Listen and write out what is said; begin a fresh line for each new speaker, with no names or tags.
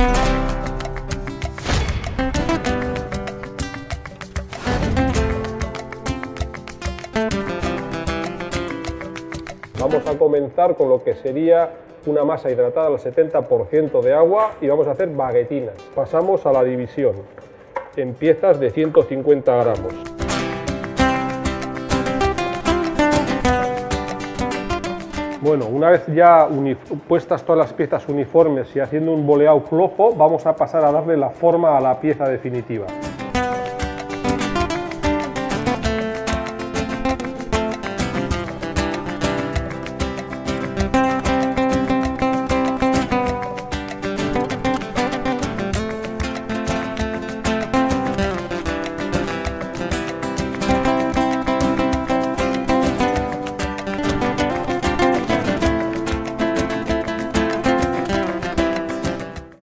Vamos a comenzar con lo que sería una masa hidratada al 70% de agua y vamos a hacer baguetinas. Pasamos a la división en piezas de 150 gramos. Bueno, una vez ya puestas todas las piezas uniformes y haciendo un boleado flojo, vamos a pasar a darle la forma a la pieza definitiva.